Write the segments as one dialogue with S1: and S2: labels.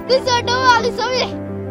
S1: كسر دوا علي صبيح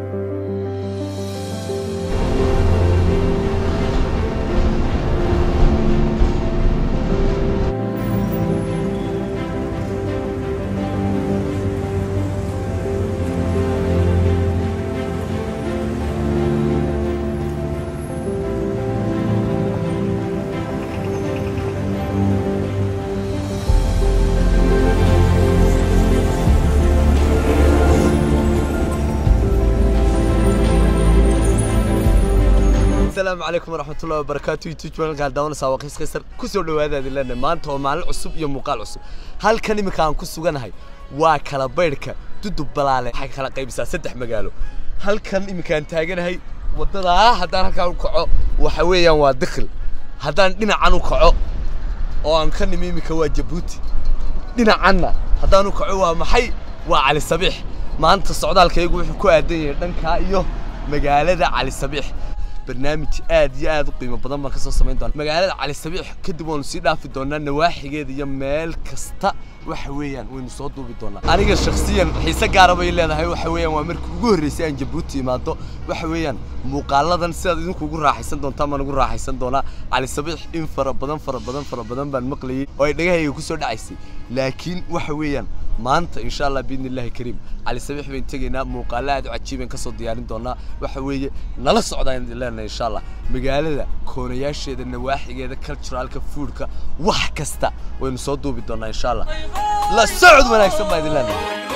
S2: السلام عليكم ورحمة الله وبركاته. يوتيوب channel قاعد داون سواقيس خسر كسر لهذا دلنا ما أنت ومع العصب يوم مقال عصب هل كان مكان كسوجنا هاي وكلا بيركة تدب بلالة حق خلق قيبس سدح مقاله هل كان مكان تاجنا هاي وضلها هذا كانوا كعو وحويا ودخل هذا دنا عنو كعو أو أن كان ميمي كوا جبوتي دنا عنا هذا كعو محي وعلى الصبيح ما أنت الصعداء كيجوا يحكوا الدنيا دنك أيوه مقالة على الصبيح برنامج آد قيمة بدن ما كسر سمين دون مقالة على الصبيح كدبوا نسيدا في دونا نواحي جد يمال كستا وحويا ونصادوا بدونا أنا شخصيا حيسا قاربي اللي هذا هي وحويا وأمرك جوهر رسان جبوتي ما دو وحويا مقالة سيد إنك جوهر راح يسندون تام أنا جوهر راح يسندونا على الصبيح إن فربدن بالمقلي ويدقى هي كسر عيسي لكن وحويا ما أنت إن شاء الله بإذن الله كريم على الصبيح بنتجينا مقالات وعجيبين كسر ديارين دونا وحويا نلص عدين لنا إن شاء الله مقالة كونياش هذا النواحي هذا كلتشرال كفورك وحكستا ونصادوا بدونا إن شاء الله لا سعد ولا يكسب بإذن الله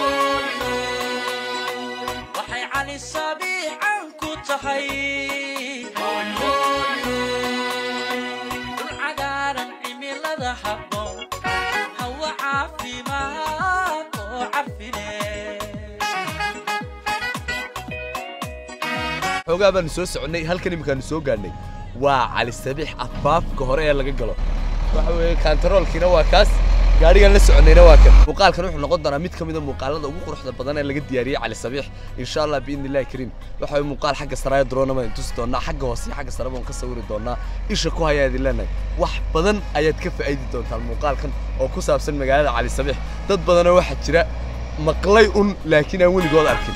S3: وحي على الصبيح عنكو تحي العقارا عميل هذا حبه هو عافي معاك وعافيني
S2: xogaa baan soo soconay halkan imkaan soo gaarnay waa cali sabiix afaafka hore ee laga galo waxa weeye kantaroolkiina waa kaas gaarigan la soconayna waa kan muuqaalkan wuxuu noqon doonaa mid kamid ah muuqaalada ugu quruxda badan ee laga diyaariyay cali sabiix insha Allah biidnillah kariim waxa weeye muuqaal xagga saraya drone ma intus doonaa xagga hoose xagga sare baan ka sawiri doonaa isha ku hayaadi leenay wax badan ayaad ka faa'iidi doontaa muuqaalkan oo ku saabsan magaalada cali sabiix dad badan waxa jira maqlay laakiin aan weligood arkin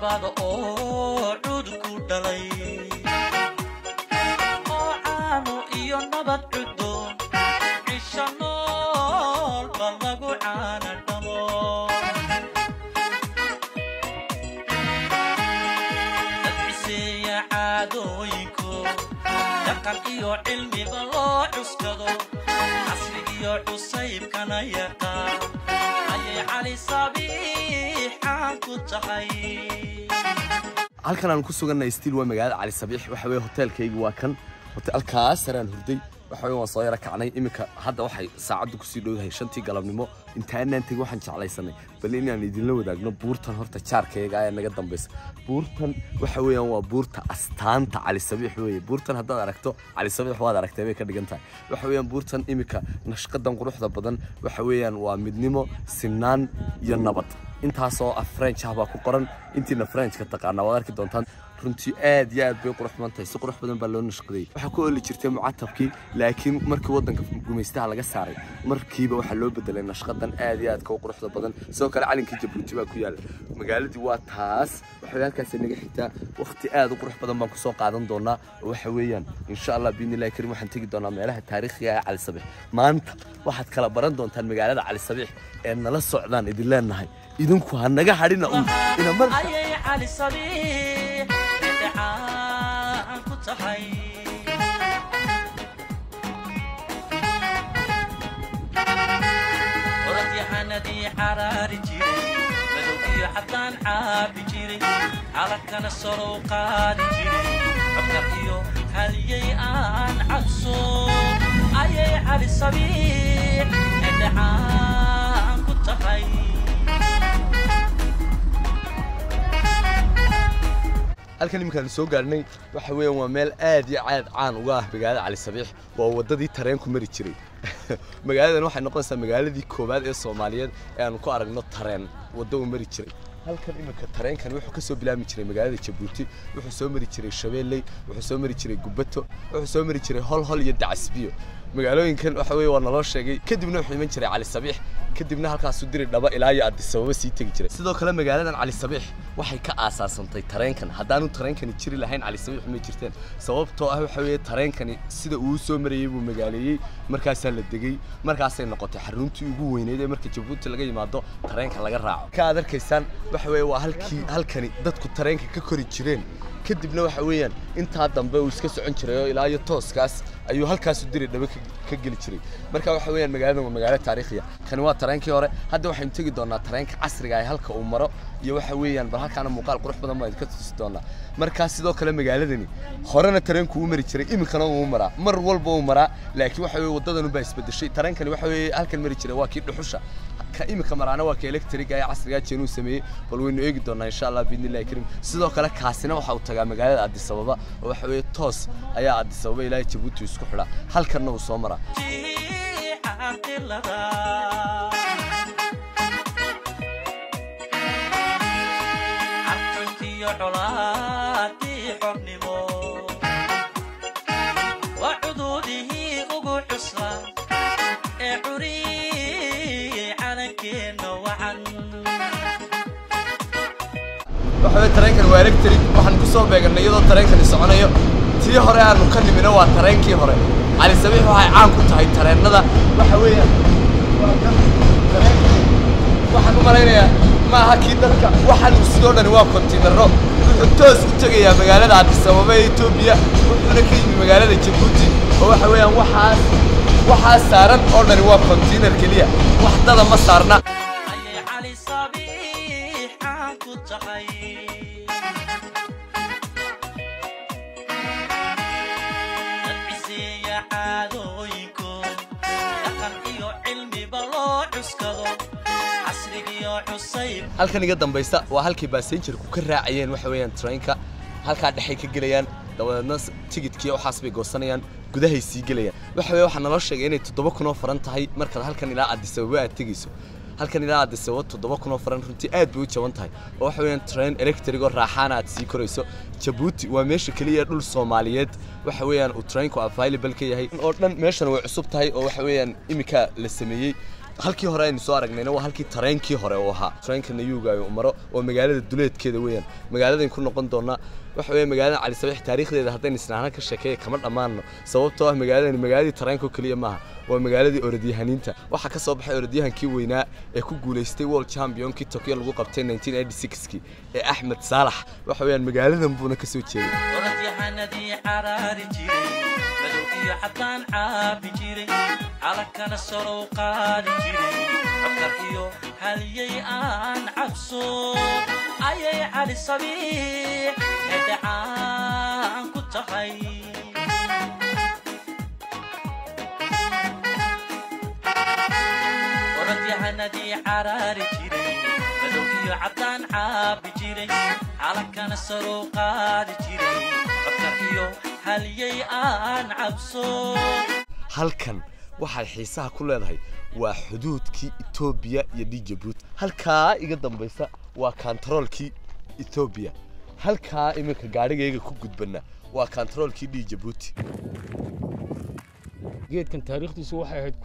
S3: iyo cilmi loo cuskado asrigiyo cusayb kana yaqaan ayay cali sabiix aan ku tahay
S2: halkan aan ku sugannahay stiil waa magaalada cali sabiix waxa weeye hotelkaygu waa kan hotelkaas saraan hurday waxa weeye waan soo yara kacnay imika hadda waxay saacadu ku sii dhowdahay 5tii galabnimo intaanaan tagay waxaan jeclaysanay bal inaan idinla wadaagno buurtan horta jaarkayga ayaa naga dambaysa buurtan waxa weeyaan waa buurta astaanta cali sabiix weeye buurtan haddaad aragto cali sabiix waad aragtay bay ka dhigan tahay waxa weeyaan buurtan imika nashqadan quruxda badan waxa weeyaan waa midnimo sinaan iyo nabad intaasoo French ah baa ku qoran intiina French ka taqaana waad arki doontaan runtii aad iyo aad bay qurux badan tahay si qurux badan baa loo nashqaday waxa ku oli jirtay mucatabkii laakiin markii wadanka gumeystaha laga saaray markiiba waxa loo bedelay nashqadan aad iyo aad ka quruxda badan soo kale calinkii Jabuuti baa ku yaal magaaladii waa taas waxa halkaas naga xigtaa waqti aad u qurux badan baan ku soo qaadan doonaa waxa weeyaan insha Allah biidnillah kariim waxaan tagi doonaa meelaha taariikhiga ah cali sabiix maanta waxaad kala baran doontaan magaalada cali sabiix ee nala socdaan idin leenahay idinku ha naga hadhina ina mar
S3: ayay cali sabiix aan ku tahay ورد يحندي حراري جيري بدوكي حطان عابي جيري على كان السروقات جيري أبكيو هليي آن عكسو أيي علي الصبيح ادعان كنت خي
S2: halkan imkaan soo gaarnay waxa weeyaan waa meel aad iyo aad caan uga ah magaalada cali sabiix waa wadadii tareenku mari jiray magaaladan waxay noqonaysaa magaaladii koobaad ee Soomaaliyeed ee aan ku aragno tareen wado u mari jiray halkan imika tareenkan wuxuu ka soo bilaami jiray magaalada Jabuuti wuxuu soo mari jiray Shabeelle wuxuu soo mari jiray Gubato wuxuu soo mari jiray Hol iyo Dacasbiyo magaalooyinkan waxa weeye waa naloo sheegay kadibna wuxuu iman jiray Cali Sabiix kadibna halkaas u diray dhaba ilaa iyo Addis Ababa sii tagi jiray sidoo kale magaaladan Cali Sabiix waxay ka aasaasantay tareenkan haddaanu tareenkani jiri lahayn Cali Sabiix ma jirteen sababtoo ah waxa weeye tareenkani sida uu soo marayay buu magaaleeyay markaas la degay markaas ay noqotay xaruntii ugu weyneed ee marka Djibouti laga yimaado tareenka laga raaco ka adarkaysan waxa weeye waa halkani dadku tareenka ka kori jireen kadibna waxa weeyaan inta dambe uu iska socon jiray ilaa iyo tooskaas ayuu halkaas u diray dhaba ka gali jiray marka waxa weeyaan magaaladan waa magaalo taariikhiya kan waa tareenkii hore hadda waxaan tagi doonaa tareenka casriga ah halka uu maro iyo waxa weeyaan bal halkaana muuqaal qurux badan ma ka tusi doonaa marka sidoo kale magaaladani horena tareenku uu mari jiray iminkana uu maraa mar walba uu maraa laakiin waxa weeye wadadan u baa isbedeshay tareenkani waxa weeye halkan mari jiray waa kii dhuxusha ka imika maraana waa ka electric ay casriga jeenu sameeyay bal waynu eegi doonaa insha Allah biidnillaahi karim sidoo kale kaasina waxa uu tagaa magaalada Addis Ababa oo waxa weeye toos ayaa Addis Ababa ilaa Djibouti isku xidha halkanna uu soo maraa waxa tareenkan waa electric waxaan ku soo beeganay iyadoo tareenkani soconayo tii hore aanu ka nimina waa tareenkii hore Cali Sabiix waxay caan ku tahay tareenada waxa weeyaan waa kan tareenkani waxaan u malaynayaa ma aha kii dadka waxaan uu sidoo dhan waa kontiinaro wuxuu toos u tagayaa magaalada Addis Ababa ee Itoobiya wuxuuna ka yimid magaalada Djibouti oo waxa weeyaan waxaas saaran oo dhan waa kontiinar kaliya wax dada ma saarna halkan iga dambaysta waa halkii passengerku ka raacayeen waxa weeyaan trainka halka dhaxay ka galayaan dawadna tigidkii waxaas bay goosanayaan gudahay sii galayaan waxa weeye waxa naloo sheegay inay 7,000 oo faran tahay marka halkan ilaa Addis Ababa aad tagayso halkan ilaa Addis Ababa 7,000 oo faran runtii aad bay u jaban tahay oo waxa weeyaan train electric oo raaxana aad sii korayso Djibouti waa meesha kaliya dhul Soomaaliyeed waxa weeyaan uu trainku available ka yahay oo dhan meeshan way cusub tahay oo waxa weeyaan imika la sameeyay halkii hore aynu soo aragnayna waa halkii tareenkii hore oo ahaa tareenka Nayuga ay umaro oo magaalada duleedkeeda weeyaan magaalada ku noqon doona waxa weeye magaalada Cali Sabiix taariikhdeeda haddii isnaana ka sheekay kama dhamaano sababtoo ah magaaladii tareenka kaliya maaha waa magaaladii orodyahaninta waxa ka soo baxay orodyahankii weynaa ee ku guuleystay World Championship Tokyo lagu qabtay 1986 ee Ahmed Salah waxa weeyaan magaaladan buuna ka soo jeeday orodyahanadii xaraari jiray madowgiyo xataan caabi jiray على سرو قادي جري عبر إيو هاليي آن عبسو أيي علي صبيح يدعان كتخي ورد يهندي عراري جري بدو إيو عبدان عابي جري على كان سرو قادي جري عبر إيو هاليي آن عبسو halkan waxay xiisaha ku leedahay waa xuduudkii Itoobiya iyo Djibouti halka iga dambaysa waa controlkii Itoobiya halka iminka gaarigayga ku gudbana waa controlkii Djibouti
S1: geedkan taariikhdiisu waxay ahayd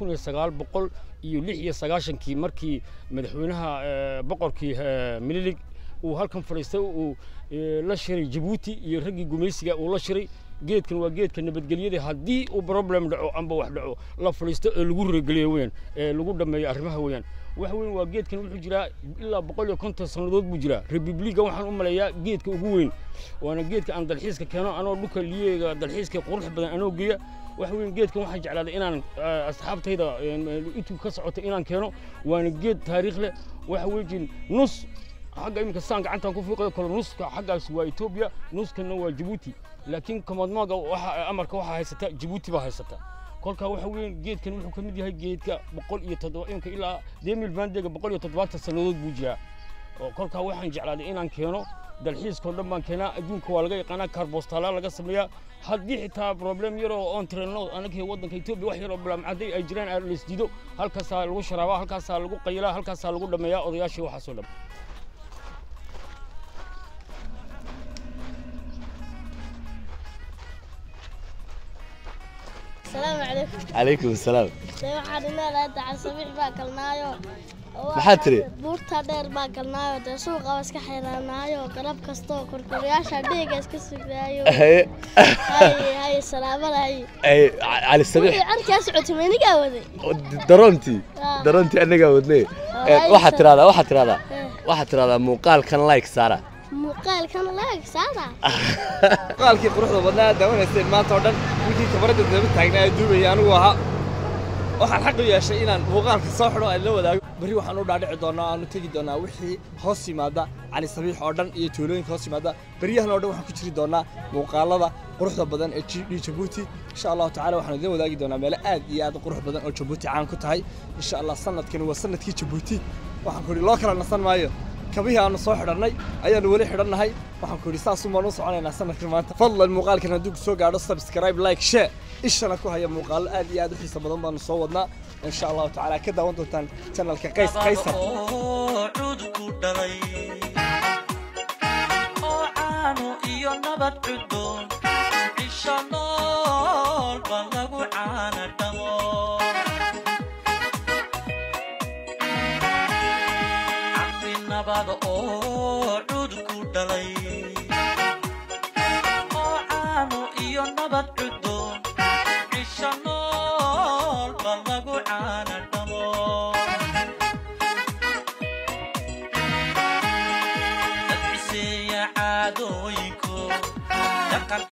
S1: 1996 markii madaxweynaha boqorkii Mililig uu halkan fariistay uu la shiray Djibouti iyo ragii gumeysiga uu la shiray geedkan waa geedka nabadgelyada hadii uu problem dhaco amba wax dhaco la fariisto ee lagu reegaliyo weyn ee lagu dhameeyo arrimaha weyn waxa weyn waa geedkan wuxuu jiraa ilaa 150 sanadood buu jiraa republiga waxaan u maleeyaa geedka ugu weyn waana geedka aan dalxiiska keeno anoo dhulka liyeega dalxiiska qurux badan anoo geeya waxa weyn geedkan waxaan jeclaaday inaan asxaabtayda intuu ka socoto inaan keeno waana geed taariikh leh waxa weyn nus حاجة يمكن سان قعنتها كوفي كل نص حاجة سوا إثيوبيا نص كنا وجيبوتي لكن كمان ما أمريكا واحد هيستا جيبوتي بقى هيستا كل كواحد جيت كانوا يحكموا دي هاي جيت كبقول يتدوا يمكن إلى ديميل فاندي بقول يتدوا تسنود بوجها كل كواحد جعل إن كانوا dalxiis ko dhammaan keena adduunka waa laga yaqaan carbostala laga sameeyaa hadii xitaa problem yaro on traino anaga wadanka Itoobiya wax yaro problem caday ay jiraan aan la isdiido halkaas lagu sharaaba halkaas lagu qaylaa halkaas lagu dhameeyaa odayaashii waxa soo dham
S4: السلام عليكم.
S2: عليكم السلام.
S4: waxaan ilaa dacan sabiix baa galnaayo.
S2: maxaa tiri?
S4: buurta dheer baa galnaayo de suuqa iska xeelanaayo qalab kasto korkoryaasha dhiiga iska sugnaayo. hay salaamalahay.
S2: cali sabiix.
S4: arkaas cutmeeniga waday.
S2: daronti anaga wadnay. waxaad tiraahdaa muuqaalkan like saara.
S4: muuqaalkan like saara.
S5: muuqaalkii quruxda badnaa daawanaysan maanta oo dhan wiilkii kabarada daba taagnaa duubay anigu ahaa waxaan xaq u yeeshay inaan muuqaalka soo xidho aan la wadaago bari waxaan u dhaadhici doonaa aanu tagi doonaa wixii hoos yimaada cali sabiix oo dhan iyo tuulooyinka hoos yimaada bariyahan oo dhan waxaan ku jiri doonaa muuqaalada quruxda badan ee Djibouti insha Allah taala waxaan idin wadaagi doonaa meel aad iyo aad qurux badan oo Djibouti caan ku tahay insha Allah sanadkan waa sanadkii Djibouti waxaan ku loo kala nasan maayo kabihi aanu soo xidhanay ayaanu wali xidhannahay waxaan ku saas uma noo soconaynaa sanadkan maanta fadlan muuqaalkan hadduu soo gaadho subscribe like share ishana ku haya muuqaal aad iyo aad u xiiso badan baan soo wadnaa insha Allah taala ka daawan doontaan channelka qaysar
S3: cudku dhalay oo aanu iyo nabad cudoon isha nool baan lagu caana